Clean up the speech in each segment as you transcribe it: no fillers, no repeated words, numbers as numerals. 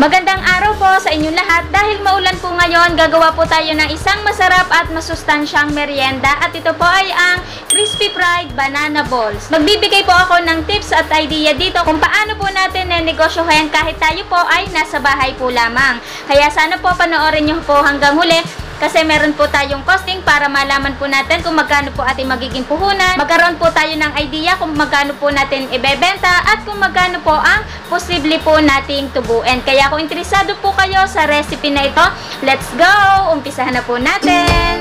Magandang araw po sa inyong lahat. Dahil maulan po ngayon, gagawa po tayo ng isang masarap at masustansyang merienda at ito po ay ang crispy fried banana balls. Magbibigay po ako ng tips at idea dito kung paano po natin nenegosyohin kahit tayo po ay nasa bahay po lamang. Kaya sana po panoorin nyo po hanggang huli kasi meron po tayong costing para malaman po natin kung magkano po ating magiging puhunan. Magkaroon po tayo ng idea kung magkano po natin ibebenta at kung magkano po ang posible po nating tubuin. Kaya kung interesado po kayo sa recipe na ito, let's go! Umpisahan na po natin!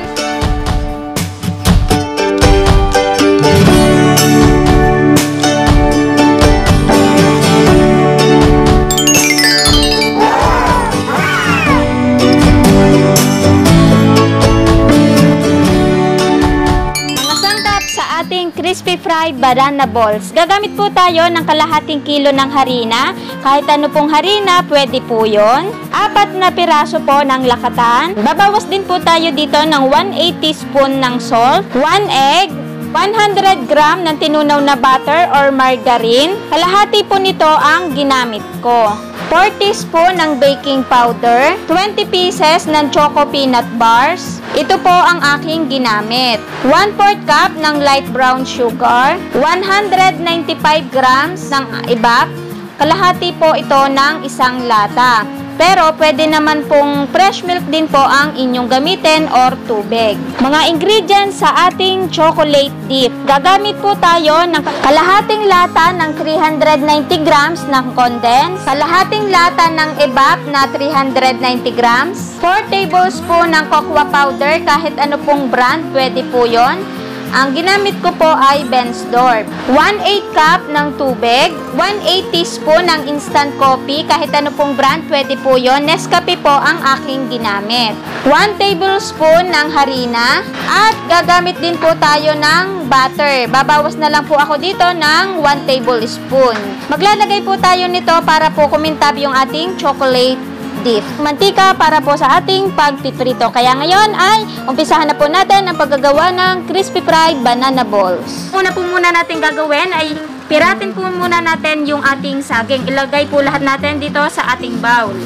Crispy fried banana balls. Gagamit po tayo ng kalahating kilo ng harina. Kahit ano pong harina, pwede po yun. 4 na piraso po ng lakatan. Babawas din po tayo dito ng 1/8 teaspoon ng salt, 1 egg, 100 gram ng tinunaw na butter or margarine. Kalahati po nito ang ginamit ko. 4 teaspoon ng baking powder, 20 pieces ng choco peanut bars. Ito po ang aking ginamit. 1/4 cup ng light brown sugar, 195 grams ng evap. Kalahati po ito ng isang lata. Pero pwede naman pong fresh milk din po ang inyong gamitin or tubig. Mga ingredients sa ating chocolate dip. Gagamit po tayo ng kalahating lata ng 390 grams ng condensed, kalahating lata ng evap na 390 grams, 4 tablespoon ng cocoa powder, kahit ano pong brand, pwede po yon. Ang ginamit ko po ay Bensdorp. 1/8 cup ng tubig, 1/8 teaspoon ng instant coffee, kahit ano pong brand, pwede po yon. Nescafe po ang aking ginamit. 1 tablespoon ng harina, at gagamit din po tayo ng butter. Babawas na lang po ako dito ng 1 tablespoon. Maglalagay po tayo nito para po kumintab yung ating chocolate dip. Mantika para po sa ating pagpiprito. Kaya ngayon ay umpisahan na po natin ang paggagawa ng crispy fried banana balls. Una po muna natin gagawin ay piratin po muna natin yung ating saging. Ilagay po lahat natin dito sa ating bowl.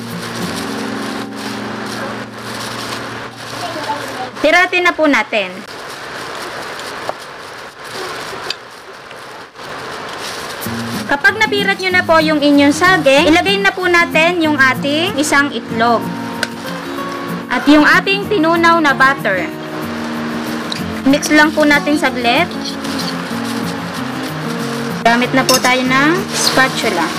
Piratin na po natin. Kapag napirat nyo na po yung inyong saging, ilagay na po natin yung ating isang itlog. At yung ating tinunaw na butter. Mix lang po natin saglit. Gamit na po tayo ng spatula.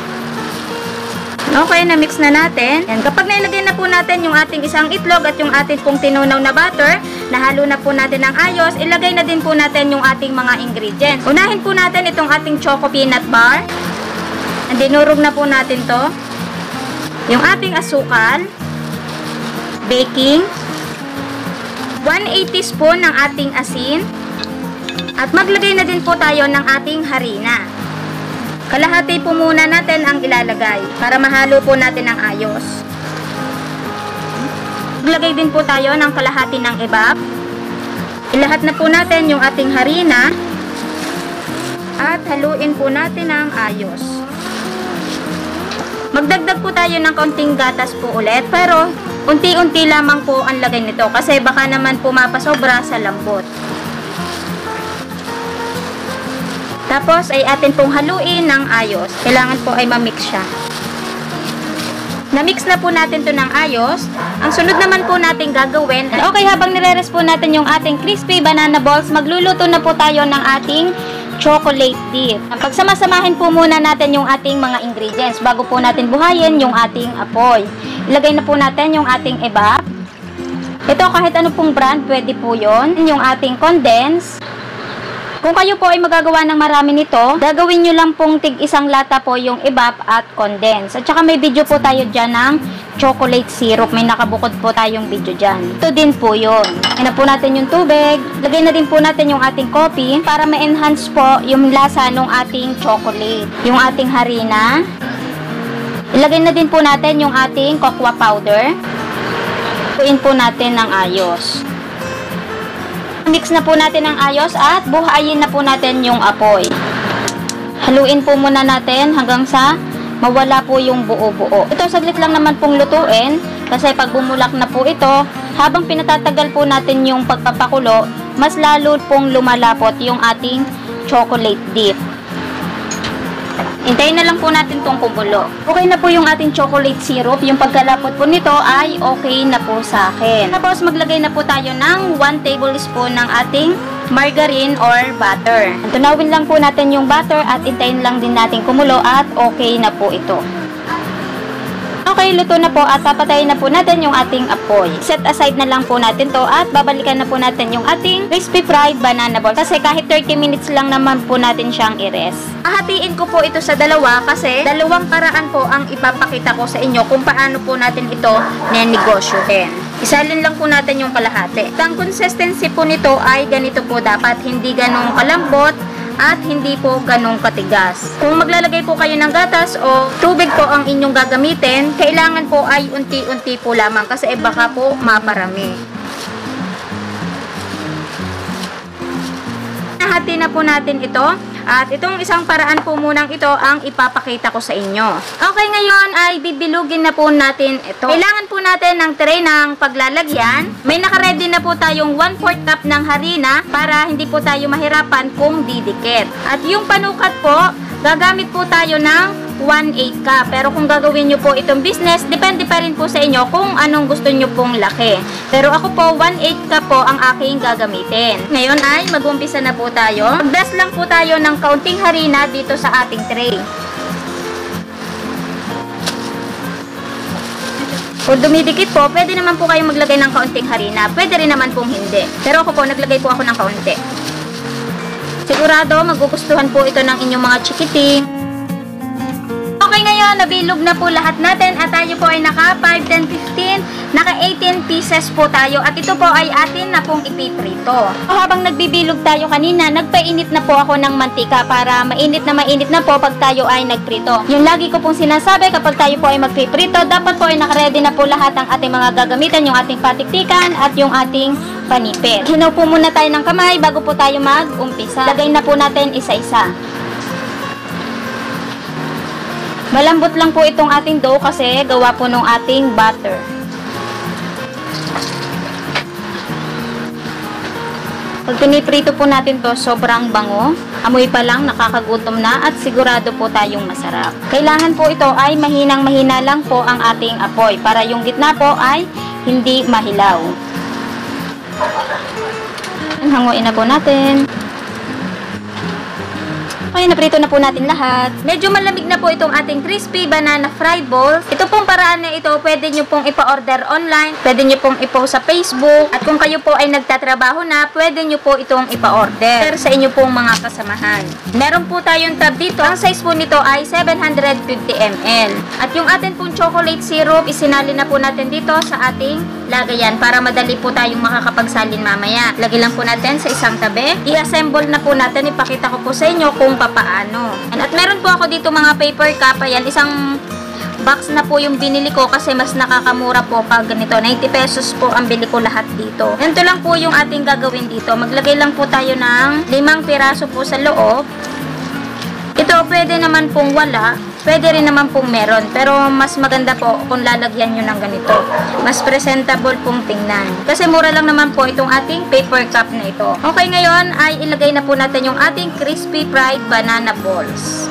Okay, na-mix na natin. Yan. Kapag nailagay na po natin yung ating isang itlog at yung ating pong tinunaw na butter, nahalo na po natin ng ayos, ilagay na din po natin yung ating mga ingredients. Unahin po natin itong ating choco peanut bar. Dinurog na po natin to. Yung ating asukal, baking, 1/8 teaspoon ng ating asin, at maglagay na din po tayo ng ating harina. Kalahati po muna natin ang ilalagay para mahalo po natin ng ayos. Maglagay din po tayo ng kalahati ng evap. Ilahat na po natin yung ating harina at haluin po natin ng ayos. Magdagdag po tayo ng kaunting gatas po ulit, pero unti-unti lamang po ang lagay nito kasi baka naman po mapasobra sa lambot. Tapos ay atin pong haluin ng ayos. Kailangan po ay ma-mix siya. Na-mix na po natin to ng ayos. Ang sunod naman po natin gagawin. Okay, habang nire-rest po natin yung ating crispy banana balls, magluluto na po tayo ng ating chocolate dip. Pagsama-samahin po muna natin yung ating mga ingredients bago po natin buhayin yung ating apoy. Ilagay na po natin yung ating evap. Ito kahit ano pong brand, pwede po yon. Yung ating condensed. Kung kayo po ay magagawa ng marami nito, gagawin nyo lang pong tig-isang lata po yung evap at condense. At saka may video po tayo dyan ng chocolate syrup. May nakabukod po tayong video dyan. Ito din po yun. Yan na po natin yung tubig. Lagay na din po natin yung ating coffee para ma-enhance po yung lasa ng ating chocolate. Yung ating harina. Ilagay na din po natin yung ating cocoa powder. Puin po natin ng ayos. Mix na po natin ng ayos at buhayin na po natin yung apoy. Haluin po muna natin hanggang sa mawala po yung buo-buo. Ito saglit lang naman pong lutuin kasi pag bumulak na po ito, habang pinatatagal po natin yung pagpapakulo, mas lalo pong lumalapot yung ating chocolate dip. Hintayin na lang po natin itong kumulo. Okay na po yung ating chocolate syrup. Yung pagkalapot po nito ay okay na po sa akin. Tapos maglagay na po tayo ng 1 tablespoon ng ating margarine or butter. Tunawin lang po natin yung butter at hintayin lang din natin kumulo at okay na po ito. Okay, luto na po at papatayin na po natin yung ating apoy. Set aside na lang po natin to at babalikan na po natin yung ating crispy fried banana balls. Kasi kahit 30 minutes lang naman po natin siyang i-rest. Hahatiin ko po ito sa dalawa kasi dalawang paraan po ang ipapakita ko sa inyo kung paano po natin ito nenegosyohin. Isalin lang po natin yung kalahati. Ang consistency po nito ay ganito po dapat, hindi ganong kalambot at hindi po ganong katigas. Kung maglalagay po kayo ng gatas o tubig po ang inyong gagamitin, kailangan po ay unti-unti po lamang kasi baka po maparami. Nahati na po natin ito. At itong isang paraan po munang ito ang ipapakita ko sa inyo. Okay, ngayon ay bibilugin na po natin ito. Kailangan po natin ng tray ng paglalagyan. May nakaredy na po tayong 1/4 cup ng harina para hindi po tayo mahirapan kung didikit. At yung panukat po, gagamit po tayo ng 1/8 cup. Pero kung gagawin nyo po itong business, depende pa rin po sa inyo kung anong gusto nyo pong laki. Pero ako po, 1/8 cup po ang aking gagamitin. Ngayon ay mag-umpisa na po tayo. Mag-dust lang po tayo ng kaunting harina dito sa ating tray. Kung dumidikit po, pwede naman po kayo maglagay ng kaunting harina. Pwede rin naman pong hindi. Pero ako po, naglagay po ako ng kaunti. Sigurado, magugustuhan po ito ng inyong mga chikiting. Okay, ngayon, nabilog na po lahat natin at tayo po ay naka 5, 10, 15, naka 18 pieces po tayo at ito po ay atin na pong ipiprito. Habang nagbibilog tayo kanina, nagpainit na po ako ng mantika para mainit na po pag tayo ay nagprito. Yung lagi ko pong sinasabi kapag tayo po ay magpiprito, dapat po ay nakaready na po lahat ang ating mga gagamitan, yung ating patiktikan at yung ating panipit. Hinaw po muna tayo ng kamay bago po tayo mag-umpisa. Lagay na po natin isa-isa. Malambot lang po itong ating dough kasi gawa po nung ating butter. Pag piniprito po natin to, sobrang bango. Amoy pa lang, nakakagutom na at sigurado po tayong masarap. Kailangan po ito ay mahinang-mahina lang po ang ating apoy para yung gitna po ay hindi mahilaw. Hanguin na po natin. Okay, naprito na po natin lahat. Medyo malamig na po itong ating crispy banana fried balls. Ito pong paraan na ito, pwede nyo pong ipa-order online, pwede nyo pong ipost sa Facebook, at kung kayo po ay nagtatrabaho na, pwede nyo po itong ipa-order sa inyo pong mga kasamahan. Meron po tayong tab dito. Ang size po nito ay 750 ml. At yung atin pong chocolate syrup, isinali na po natin dito sa ating lagayan para madali po tayong makakapagsalin mamaya. Lagay lang po natin sa isang tabi. I-assemble na po natin. Ipakita ko po sa inyo kung papaano. At meron po ako dito mga paper cup. Ayan, isang box na po yung binili ko kasi mas nakakamura po pag ganito. 90 pesos po ang bili ko lahat dito. Ganito lang po yung ating gagawin dito. Maglagay lang po tayo ng 5 piraso po sa loob. Ito, pwede naman pong wala. Pwede rin naman pong meron. Pero mas maganda po kung lalagyan nyo ng ganito. Mas presentable pong tingnan. Kasi mura lang naman po itong ating paper cup na ito. Okay, ngayon ay ilagay na po natin yung ating crispy fried banana balls.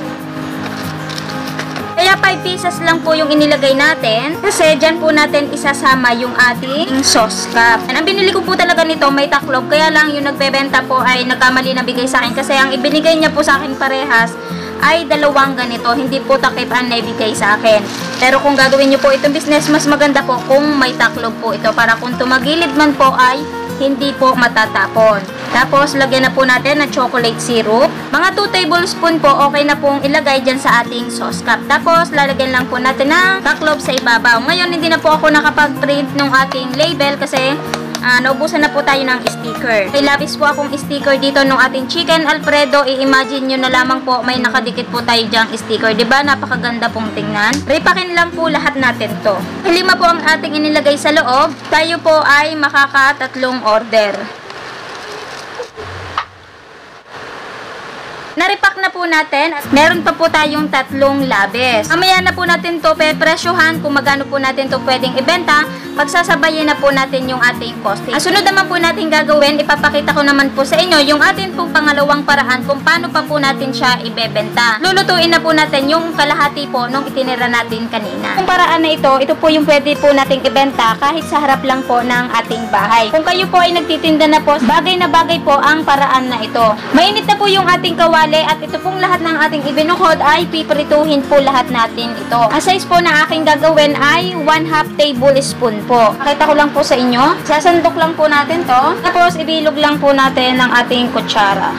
Kaya 5 pieces lang po yung inilagay natin. Kasi dyan po natin isasama yung ating sauce cup. Ang binili ko po talaga nito may taklob. Kaya lang yung nagbebenta po ay nagkamali na bigay sa akin. Kasi ang ibinigay niya po sa akin parehas ay dalawang ganito. Hindi po takip ang naibigay sa akin. Pero kung gagawin nyo po itong business, mas maganda po kung may taklob po ito. Para kung tumagilid man po ay hindi po matatapon. Tapos, lagyan na po natin ng chocolate syrup. Mga 2 tablespoon po, okay na pong ilagay dyan sa ating sauce cup. Tapos, lalagyan lang po natin ng taklob sa ibabaw. Ngayon, hindi na po ako nakapag-print ng ating label kasi naubusan na po tayo ng sticker. May labis po akong sticker dito ng ating chicken alfredo. I-imagine nyo na lamang po may nakadikit po tayo dyang sticker. Diba? Napakaganda pong tingnan. Ripakin lang po lahat natin to. 5 po ang ating inilagay sa loob. Tayo po ay makaka-3 order. Naripak na po natin at meron pa po tayong 3 labis. Mamaya na po natin to pepresyohan kung magkano po natin to pwedeng ibenta. Pagsasabayin na po natin yung ating costing. Ang sunod naman po natin gagawin, ipapakita ko naman po sa inyo yung atin pong pangalawang paraan kung paano pa po natin siya ibebenta. Lulutuin na po natin yung kalahati po nung itinira natin kanina. Yung paraan na ito po yung pwede po nating ibenta kahit sa harap lang po ng ating bahay. Kung kayo po ay nagtitinda na po, bagay na bagay po ang paraan na ito. Mainit na po yung ating kawali at ito pong lahat ng ating ibinukod ay piprituhin po lahat natin ito. Ang size po na aking gagawin ay 1/2 tablespoon po. Pakita ko lang po sa inyo. Sasandok lang po natin to. Tapos ibilog lang po natin ng ating kutsara.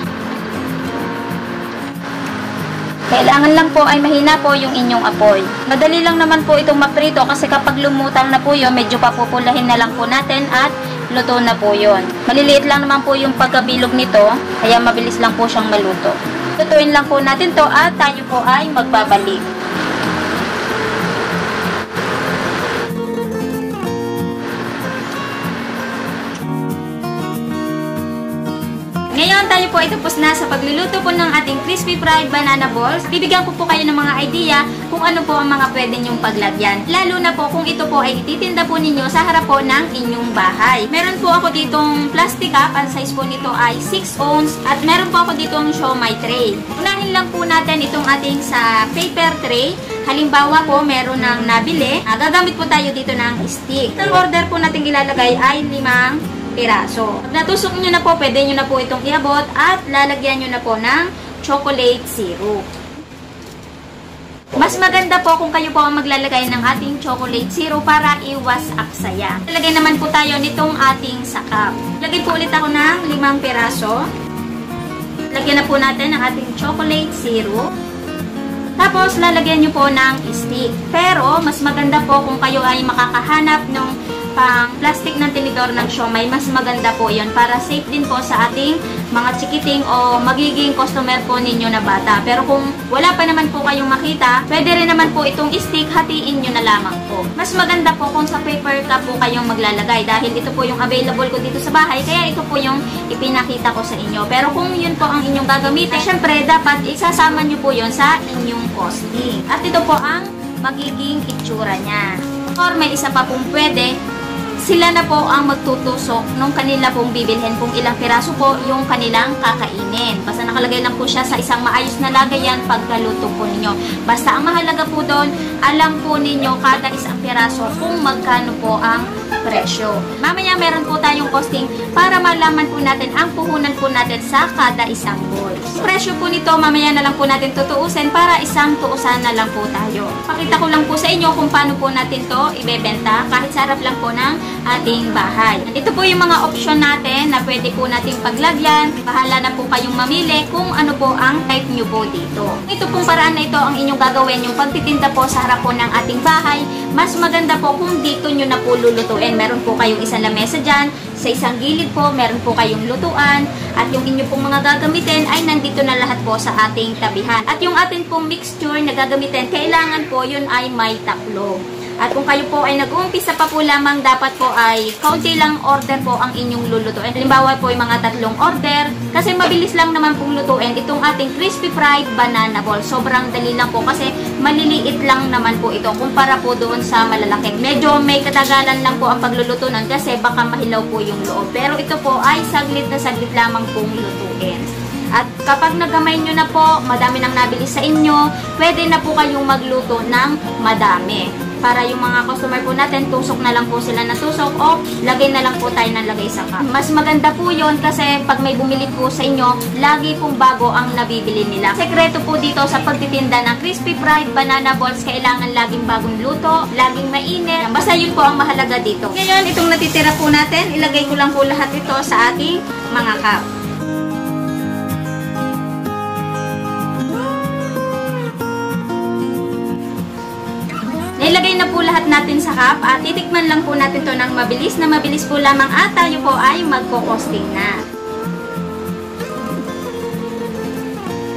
Kailangan lang po ay mahina po yung inyong apoy. Madali lang naman po itong maprito kasi kapag lumutang na po yun, medyo papupulahin na lang po natin at luto na po yun. Maliliit lang naman po yung pagkabilog nito, kaya mabilis lang po siyang maluto. Lutuin lang po natin to at tayo po ay magbabalik. Ngayon tayo po ay tapos na sa pagluluto po ng ating crispy fried banana balls. Bibigyan ko po kayo ng mga idea kung ano po ang mga pwede nyong paglagyan. Lalo na po kung ito po ay ititinda po ninyo sa harap po ng inyong bahay. Meron po ako ditong plastic cup. Ang size po nito ay 6 ounce. At meron po ako ditong siomai tray. Unahin lang po natin itong ating sa paper tray. Halimbawa po, meron ng nabili. Gagamit po tayo dito ng stick. Ang order po natin ilalagay ay 5 piraso. Pag natusok nyo na po, pwede nyo na po itong iabot at lalagyan nyo na po ng chocolate syrup. Mas maganda po kung kayo po ang maglalagay ng ating chocolate syrup para iwas aksaya. Lalagay naman po tayo nitong ating sakap. Lagay po ulit ako ng 5 piraso. Lagyan na po natin ang ating chocolate syrup. Tapos, lalagyan nyo po ng stick. Pero, mas maganda po kung kayo ay makakahanap ng pang plastic ng tinidor ng siomai, mas maganda po yon para safe din po sa ating mga chikiting o magiging customer po ninyo na bata. Pero kung wala pa naman po kayong makita, pwede rin naman po itong stick, hatiin nyo na lamang po. Mas maganda po kung sa paper cup po kayong maglalagay dahil ito po yung available ko dito sa bahay, kaya ito po yung ipinakita ko sa inyo. Pero kung yun po ang inyong gagamitin, syempre dapat isasama nyo po yon sa inyong costing. At ito po ang magiging itsura niya. Or may isa pa pong pwede, sila na po ang magtutusok nung kanila pong bibilhin kung ilang piraso po yung kanilang kakainin. Basta nakalagay lang po siya sa isang maayos na lagayan pagkaluto po ninyo. Basta ang mahalaga po doon, alam po ninyo kada isang piraso kung magkano po ang presyo. Mamaya meron po tayong costing para malaman po natin ang puhunan po natin sa kada isang balls. Presyo po nito, mamaya na lang po natin tutuusin para isang tuusan na lang po tayo. Pakita ko lang po sa inyo kung paano po natin to ibebenta kahit sa harap lang po ng ating bahay. Ito po yung mga option natin na pwede po nating paglagyan. Bahala na po kayong mamili kung ano po ang type nyo po dito. Ito pong paraan na ito ang inyong gagawin, yung pagtitinda po sa harap po ng ating bahay. Mas maganda po kung dito nyo na po lulutuin. Meron po kayong isang lamesa dyan. Sa isang gilid po, meron po kayong lutuan. At yung inyo pong mga gagamitin ay nandito na lahat po sa ating tabihan. At yung ating pong mixture na gagamitin, kailangan po yun ay may taklo. At kung kayo po ay nag-uumpisa pa po lamang, dapat po ay kaunti lang order po ang inyong lulutuin. Halimbawa po yung mga 3 order. Kasi mabilis lang naman pong lutuin itong ating crispy fried banana ball. Sobrang dali lang po kasi maliliit lang naman po ito kumpara po doon sa malalaki. Medyo may katagalan lang po ang pagluluto nun kasi baka mahilaw po yung loob. Pero ito po ay saglit na saglit lamang pong lutuin. At kapag nagamay nyo na po, madami nang nabili sa inyo, pwede na po kayong magluto ng madami. Para yung mga customer po natin, tusok na lang po sila na tusok o lagay na lang po tayo ng lagay sa cup. Mas maganda po yun kasi pag may bumili po sa inyo, lagi pong bago ang nabibili nila. Sekreto po dito sa pagtitinda ng crispy fried banana balls, kailangan laging bagong luto, laging mainit. Basta yun po ang mahalaga dito. Ngayon, itong natitira po natin, ilagay ko lang po lahat ito sa ating mga cup. Nailagay na po lahat natin sa cup at titikman lang po natin to ng mabilis na mabilis po lamang at tayo po ay magko-costing na.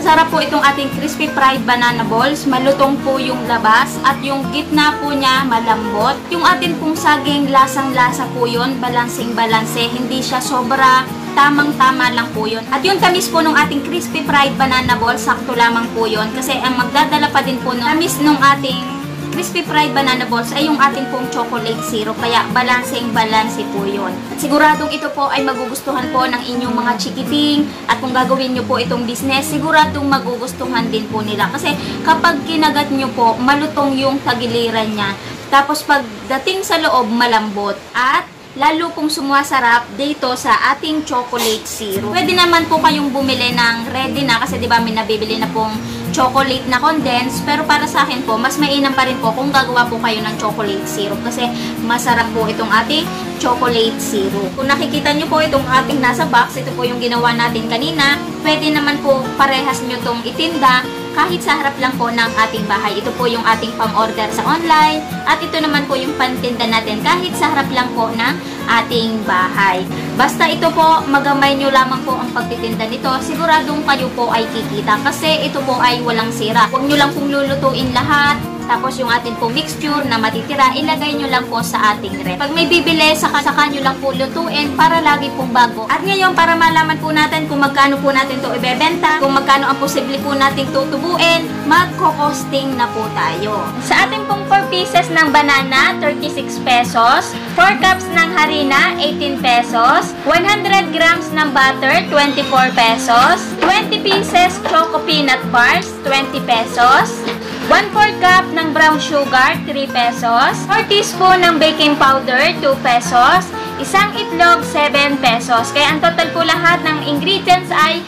Masarap po itong ating crispy fried banana balls. Malutong po yung labas at yung gitna po niya malambot. Yung atin pong saging, lasang-lasa po yun. Balansing-balanse. Hindi siya sobra. Tamang-tama lang po yun. At yung tamis po ng ating crispy fried banana balls, sakto lamang po yun. Kasi ang magdadala pa din po ng tamis ng ating crispy fried banana balls ay yung ating pong chocolate syrup. Kaya balansing-balanse po yun. At siguradong ito po ay magugustuhan po ng inyong mga chikiting. At kung gagawin nyo po itong business, siguradong magugustuhan din po nila. Kasi kapag kinagat nyo po, malutong yung tagiliran niya. Tapos pagdating sa loob, malambot. At lalo pong sumasarap dito sa ating chocolate syrup. Pwede naman po kayong bumili ng ready na kasi 'di ba may nabibili na pong chocolate na condense, pero para sa akin po mas mainam pa rin po kung gagawa po kayo ng chocolate syrup kasi masarap po itong ating chocolate syrup. Kung nakikita nyo po itong ating nasa box, ito po yung ginawa natin kanina. Pwede naman po parehas nyo itong itinda kahit sa harap lang po ng ating bahay. Ito po yung ating pang-order sa online at ito naman po yung pantinda natin kahit sa harap lang po ng ating bahay. Basta ito po, magamay nyo lamang po ang pagtitinda nito. Siguradong kayo po ay kikita kasi ito po ay walang sira. Huwag nyo lang pong lulutuin lahat. Tapos yung ating pong mixture na matitira, ilagay nyo lang po sa ating ref. Pag may bibili, saka nyo lang po lutuin para lagi pong bago. At ngayon, para malaman po natin kung magkano po natin to ibebenta, kung magkano ang posible po nating tutubuin, magko-costing na po tayo. Sa ating pong 4 pieces ng banana, 36 pesos. 4 cups ng harina, 18 pesos. 100 grams ng butter, 24 pesos. 20 pieces choco peanut bars, 20 pesos. 1/4 cup ng brown sugar, 3 pesos. 4 teaspoon ng baking powder, 2 pesos. Isang itlog, 7 pesos. Kaya ang total po lahat ng ingredients ay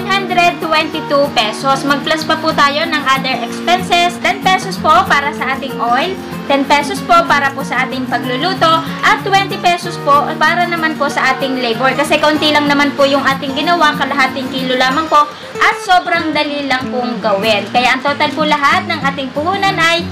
122 pesos. Mag-plus pa po tayo ng other expenses. 10 pesos po para sa ating oil. 10 pesos po para po sa ating pagluluto. At 20 pesos po para naman po sa ating labor. Kasi kaunti lang naman po yung ating ginawa. Kalahating kilo lamang po. At sobrang dali lang pong gawin. Kaya ang total po lahat ng ating puhunan ay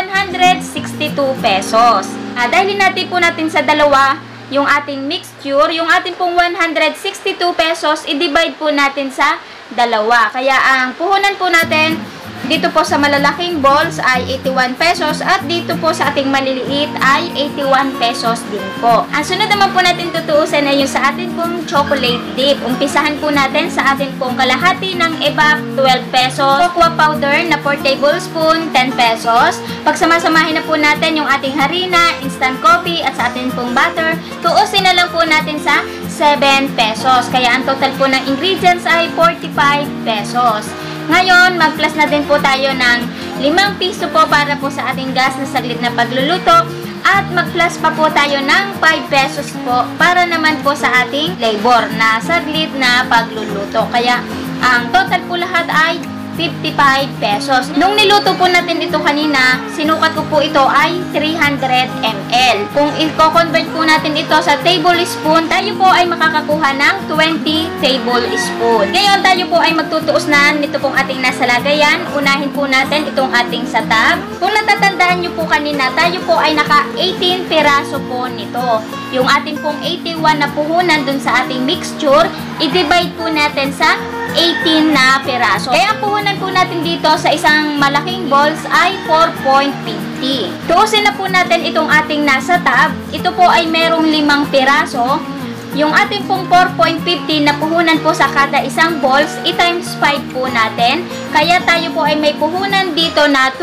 162 pesos. Dahil natin po natin sa dalawa yung ating mixture, yung ating pong 162 pesos, i-divide po natin sa dalawa. Kaya ang puhunan po natin dito po sa malalaking balls ay 81 pesos at dito po sa ating maliliit ay 81 pesos din po. Ang sunod naman po natin tutuusin ay yung sa atin pong chocolate dip. Umpisahan po natin sa atin pong kalahati ng evap, 12 pesos. Cocoa powder na 4 tablespoon, 10 pesos. Pagsamasamahin na po natin yung ating harina, instant coffee at sa atin pong butter, tuusin na lang po natin sa 7 pesos. Kaya ang total po ng ingredients ay 45 pesos. Ngayon, mag-plus na din po tayo ng 5 piso po para po sa ating gas na saglit na pagluluto. At mag-plus pa po tayo ng 5 pesos po para naman po sa ating labor na saglit na pagluluto. Kaya, ang total po lahat ay 55 pesos. Nung niluto po natin ito kanina, sinukat ko po ito ay 300 ml. Kung i-convert po natin ito sa tablespoon, tayo po ay makakakuha ng 20 tablespoon. Ngayon, tayo po ay magtutuos na nito pong ating nasa lagayan. Unahin po natin itong ating sa tab. Kung natatandaan nyo po kanina, tayo po ay naka 18 piraso po nito. Yung ating pong 81 na puhunan dun sa ating mixture, i-divide po natin sa 18 na piraso. Kaya ang puhunan po natin dito sa isang malaking balls ay 4.50. Tuusin na po natin itong ating nasa tab. Ito po ay merong 5 piraso. Yung ating pong 4.50 na puhunan po sa kada isang balls, i-times 5 po natin. Kaya tayo po ay may puhunan dito na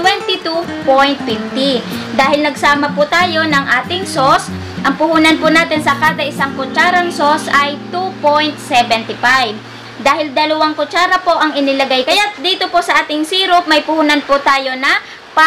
22.50. Dahil nagsama po tayo ng ating sauce, ang puhunan po natin sa kada isang kutsarang sauce ay 2.75. Dahil 2 kutsara po ang inilagay. Kaya dito po sa ating syrup, may puhunan po tayo na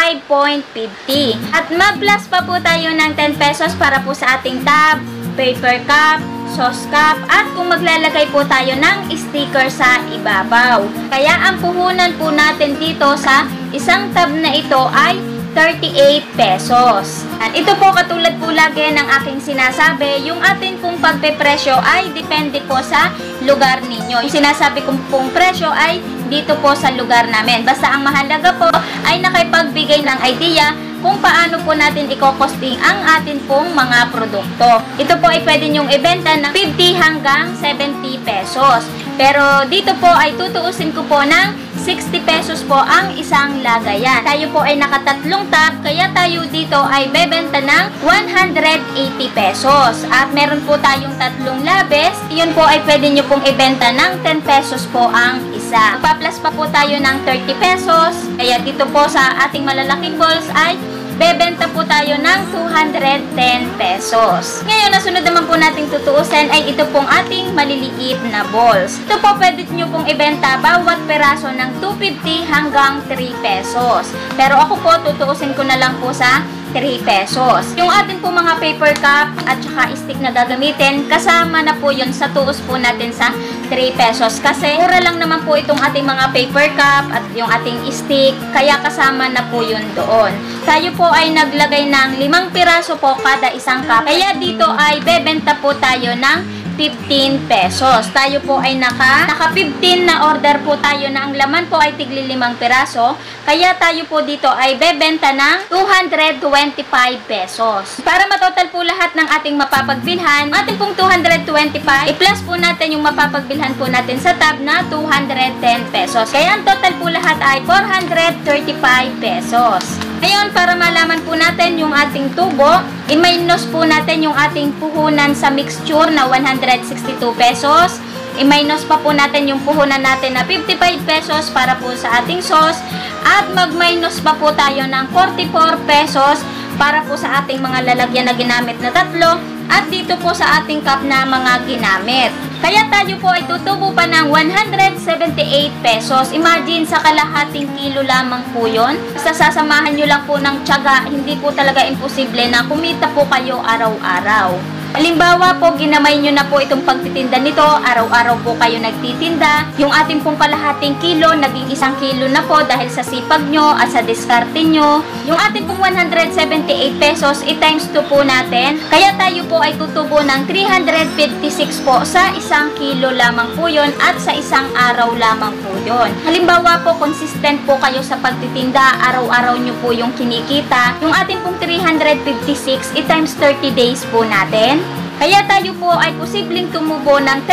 5.50. At mag-plus pa po tayo ng 10 pesos para po sa ating tab, paper cup, sauce cup, at kung maglalagay po tayo ng sticker sa ibabaw. Kaya ang puhunan po natin dito sa isang tab na ito ay 38 pesos. At ito po katulad po lagi ng aking sinasabi, yung atin pong pagpepresyo ay depende po sa lugar ninyo. Yung sinasabi kong pong presyo ay dito po sa lugar namin. Basta ang mahalaga po ay nakapagbigay ng idea kung paano po natin i-costing ang atin pong mga produkto. Ito po ay pwede nyong ibenta ng 50 hanggang 70 pesos. Pero dito po ay tutuusin ko po ng 60 pesos po ang isang lagayan. Tayo po ay nakatatlong tab, kaya tayo dito ay bebenta ng 180 pesos. At meron po tayong tatlong labes, yun po ay pwede nyo pong ibenta ng 10 pesos po ang isa. Magpa-plus pa po tayo ng 30 pesos, kaya dito po sa ating malalaking balls ay bebenta po tayo ng 210 pesos. Ngayon, nasunod naman po nating tutuusin ay ito pong ating maliliit na balls. Ito po pwede nyo pong ibenta bawat peraso ng 250 hanggang 3 pesos. Pero ako po, tutuusin ko na lang po sa 3 pesos. Yung ating po mga paper cup at saka stick na gagamitin, kasama na po yun sa tuos po natin sa 3 pesos. Kasi mura lang naman po itong ating mga paper cup at yung ating stick, kaya kasama na po yun doon. Tayo po ay naglagay ng 5 piraso po kada isang cup. Kaya dito ay bebenta po tayo ng 15 pesos. Tayo po ay naka 15 na order po tayo na ang laman po ay tigli 5 piraso. Kaya tayo po dito ay bebenta ng 225 pesos. Para matotal po lahat ng ating mapapagbilhan, ating pong 225, i-plus po natin yung mapapagbilhan po natin sa tab na 210 pesos. Kaya ang total po lahat ay 435 pesos. Ngayon, para malaman po natin yung ating tubo, i-minus po natin yung ating puhunan sa mixture na 162 pesos. I-minus pa po natin yung puhunan natin na 55 pesos para po sa ating sauce. At mag-minus pa po tayo ng 44 pesos para po sa ating mga lalagyan na ginamit na tatlo. At dito po sa ating cup na mga ginamit. Kaya tayo po ay tutubo pa ng 178 pesos. Imagine, sa kalahating kilo lamang po yun. Sasamahan nyo lang po ng tiyaga, hindi po talaga imposible na kumita po kayo araw-araw. Halimbawa po, ginamay nyo na po itong pagtitinda nito, araw-araw po kayo nagtitinda. Yung ating pong kalahating kilo, naging 1 kilo na po dahil sa sipag nyo at sa diskarte nyo. Yung ating pong 178 pesos, i-times 2 po natin. Kaya tayo po ay tutubo ng 356 po sa 1 kilo lamang po yun at sa 1 araw lamang po yun. Halimbawa po, consistent po kayo sa pagtitinda, araw-araw nyo po yung kinikita. Yung ating pong 356, i-times 30 days po natin. Kaya tayo po ay posibleng tumubo ng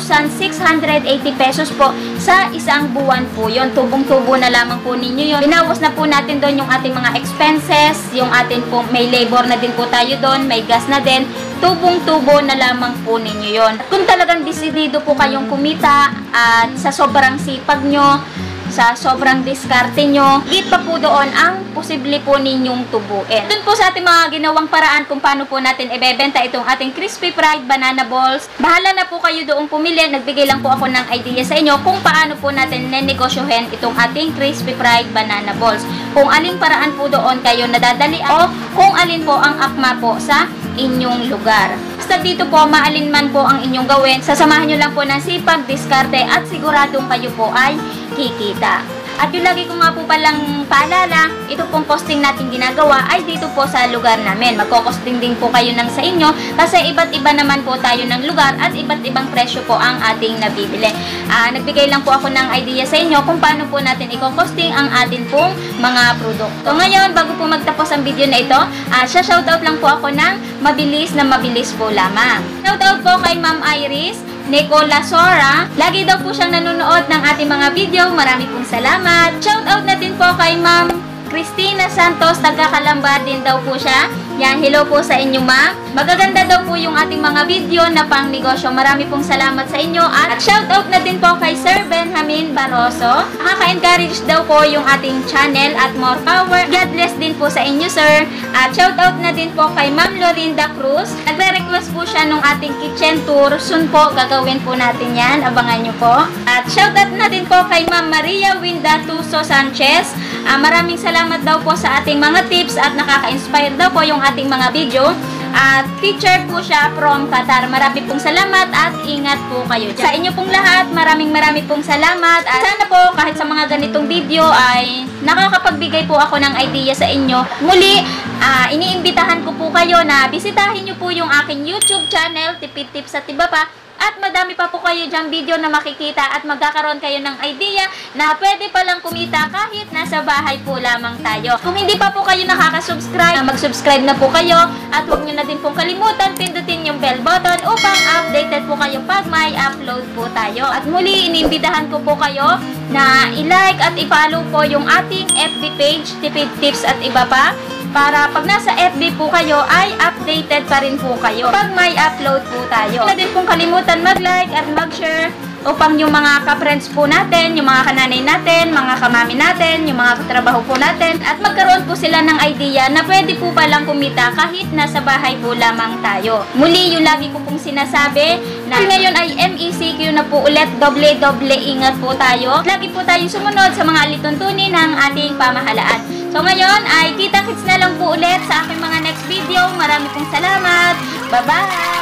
10,680 pesos po sa 1 buwan po yun. Tubong-tubo na lamang po ninyo yun. Binawas na po natin doon yung ating mga expenses, yung ating po, may labor na din po tayo doon, may gas na din. Tubong-tubo na lamang po ninyo yun. Kung talagang desidido po kayong kumita at sa sobrang sipag nyo, sa sobrang diskarte nyo, higit pa po doon ang posible po ninyong tubuin. Doon po sa ating mga ginawang paraan kung paano po natin ibebenta itong ating crispy fried banana balls. Bahala na po kayo doong pumili. Nagbigay lang po ako ng idea sa inyo kung paano po natin nenegosyohin itong ating crispy fried banana balls. Kung aling paraan po doon kayo nadadali o kung alin po ang akma po sa inyong lugar. Basta dito po, maalinman po ang inyong gawin. Sasamahan nyo lang po ng sipag, diskarte at siguradong kayo po ay kikita. At yung lagi ko nga po palang paalala, ito pong costing natin ginagawa ay dito po sa lugar namin. Magkocosting din po kayo ng sa inyo kasi iba't iba naman po tayo ng lugar at iba't ibang presyo po ang ating nabibili. Nagbigay lang po ako ng idea sa inyo kung paano po natin i-costing ang atin pong mga produkto. Ngayon, bago po magtapos ang video na ito, shoutout lang po ako ng mabilis po lamang. Shoutout po kay Ma'am Iris Nicola Sora. Lagi daw po siyang nanonood ng ating mga video. Marami pong salamat. Shoutout natin po kay Ma'am Cristina Santos, taga-Kalamba din daw po siya. Yan, hello po sa inyo ma'am. Magaganda daw po yung ating mga video na pang negosyo. Marami pong salamat sa inyo. At shoutout na din po kay Sir Benjamin Barroso. Nakaka-encourage daw po yung ating channel at more power. God bless din po sa inyo sir. At shoutout na din po kay Ma'am Lorinda Cruz. Nagre-request po siya nung ating kitchen tour. Soon po gagawin po natin yan. Abangan nyo po. At shoutout na din po kay Ma'am Maria Winda Tuso Sanchez. Maraming salamat daw po sa ating mga tips at nakaka-inspire daw po yung ating mga video. At teacher po siya from Qatar. Marami pong salamat at ingat po kayo dyan. Sa inyo pong lahat, maraming pong salamat. At sana po kahit sa mga ganitong video ay nakakapagbigay po ako ng idea sa inyo. Muli, iniimbitahan ko po kayo na bisitahin nyo po yung aking YouTube channel, Tipid Tips at Iba Pa. At madami pa po kayo dyang video na makikita at magkakaroon kayo ng idea na pwede palang kumita kahit nasa bahay po lamang tayo. Kung hindi pa po kayo nakaka-subscribe, mag-subscribe na po kayo at huwag nyo na din pong kalimutan pindutin yung bell button upang updated po kayo pag may upload po tayo. At muli, inimbitahan ko po kayo na i-like at i-follow po yung ating FB page, Tipid Tips at iba pa, para pag nasa FB po kayo ay updated pa rin po kayo pag may upload po tayo. Huwag na din pong kalimutan mag-like at mag-share upang yung mga ka-friends po natin, yung mga kananay natin, mga kamami natin, yung mga katrabaho po natin, at magkaroon po sila ng idea na pwede po palang kumita kahit nasa bahay po lamang tayo. Muli, yung lagi ko pong sinasabi na ngayon ay MECQ na po ulit, doble ingat po tayo. Lagi po tayong sumunod sa mga alituntunin ng ating pamahalaan. So ngayon ay kita-kits na lang po ulit sa aking mga next video. Marami pong salamat. Bye-bye!